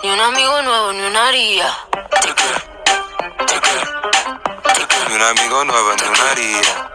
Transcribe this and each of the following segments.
Ni un amigo nuevo, ni una haría. Ni un amigo nuevo, ni una haría.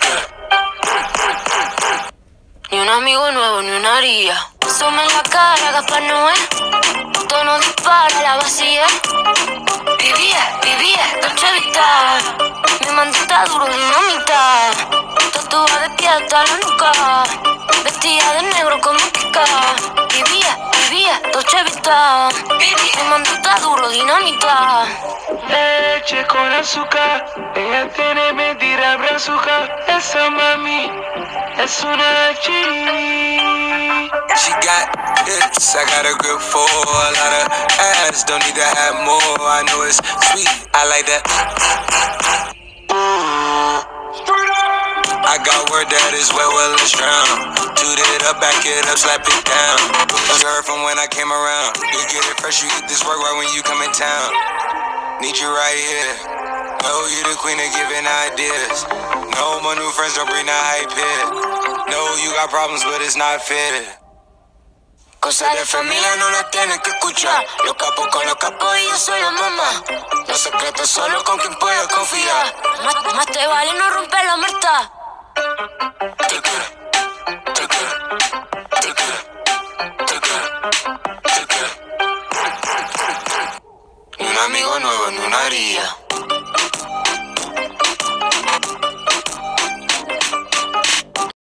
Ni un amigo nuevo, ni una haría. Asoma en la cara, Gaspar Noé. Tono dispara, la vacía. Vivía, Dolce Vita. Mi mandita duro, dinamita. Tatuada de pie hasta la nuca. Vestida de negro como Kika. Vivía, Dolce Vita. Mi mandita duro, dinamita. Leche con azúcar, ella tiene mentira brazuca. Esa mami es una chiri. She got hips, I got a grip for a lot of ass. Don't need to have more, I know it's sweet, I like that. I got word that is wet, well it's drown. Toot it up, back it up, slap it down. You heard from when I came around. You get it fresh, you get this work right when you come in town. Need you right here. Know you the queen of giving ideas. No, my new friends don't bring the hype here. No, you got problems, but it's not fair. Cosas de familia no las tienes que escuchar. Los capos con los capos y yo soy la mamá. Los secretos solo con quien puedo confiar. Más te vale no romper la muerta. Ni un amigo nuevo, ni una haría.